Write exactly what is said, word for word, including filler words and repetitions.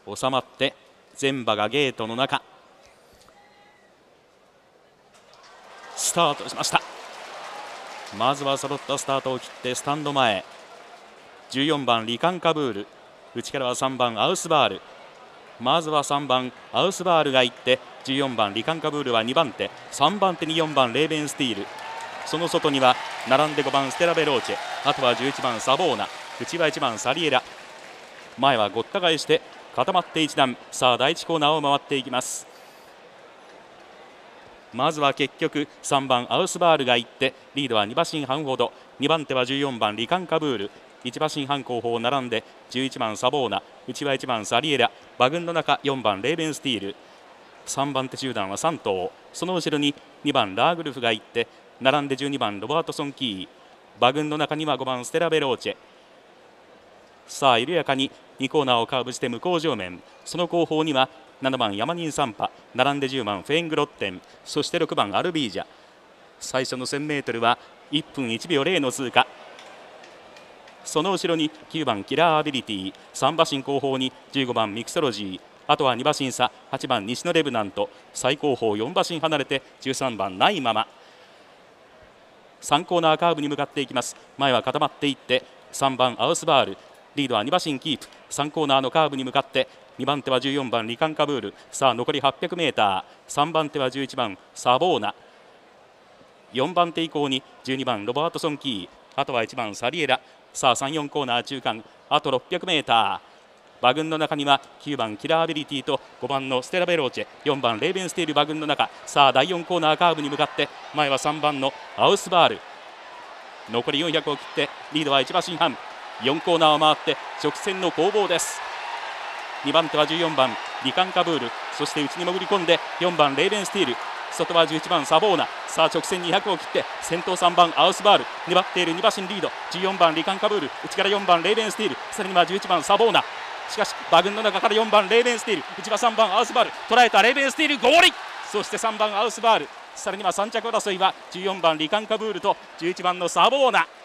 収まって全馬がゲートの中スタートしました。まずは揃ったスタートを切ってスタンド前、じゅうよんばんリカンカブール、内からはさんばんアウスバール。まずはさんばんアウスバールが行ってじゅうよんばんリカンカブールはにばん手、さんばん手によんばんレーベンスティール、その外には並んでごばんステラベローチェ、あとはじゅういちばんサボーナ、内はいちばんサリエラ、前はごった返して固まって一段。さあ第一コーナーを回っていきます。まずは結局さんばんアウスバールが行ってリードはに馬身半ほど、にばん手はじゅうよんばんリカンカブール、いち馬身半後方並んでじゅういちばんサボーナ、内はいちばんサリエラ、馬群の中よんばんレーベンスティール、さんばん手集団はさん頭、その後ろににばんラーグルフが行って並んでじゅうにばんロバートソンキー、馬群の中にはごばんステラベローチェ。さあ緩やかににコーナーをカーブして向こう上面、その後方にはななばんヤマニンサンパ、並んでじゅうばんフェイングロッテン、そしてろくばんアルビージャ。最初の せんメートルはいっぷんいちびょうゼロの通過。その後ろにきゅうばんキラーアビリティ、さん馬身後方にじゅうごばんミクソロジー、あとはに馬身差はちばん西のレブナント、最後方よん馬身離れてじゅうさんばんないままさんコーナーカーブに向かっていきます。前は固まっていってさんばんアウスバール、リードはに馬身キープ。さんコーナーのカーブに向かってにばん手はじゅうよんばんリカンカブール。さあ残り はっぴゃくメーター、さんばん手はじゅういちばんサボーナ、よんばん手以降にじゅうにばんロバートソンキー、あとはいちばんサリエラ。さあさん、よんコーナー中間、あと ろっぴゃくメーター、馬群の中にはきゅうばんキラーアビリティとごばんのステラベローチェ、よんばんレーベンステール馬群の中。さあだいよんコーナーカーブに向かって前はさんばんのアウスバール、残りよんひゃくを切ってリードはいち馬身半、よんコーナーを回って直線の攻防です。にばん手はじゅうよんばんリカンカブール、そして内に潜り込んでよんばんレーベンスティール、外はじゅういちばんサボーナ。さあ直線にひゃくを切って先頭さんばんアウスバール、粘っているに馬身リード、じゅうよんばんリカンカブール、内からよんばんレーベンスティール、さらにはじゅういちばんサボーナ。しかし馬群の中からよんばんレーベンスティール、内はさんばんアウスバール、捉えたレーベンスティールゴール、そしてさんばんアウスバール、さらにはさん着争いはじゅうよんばんリカンカブールとじゅういちばんのサボーナ。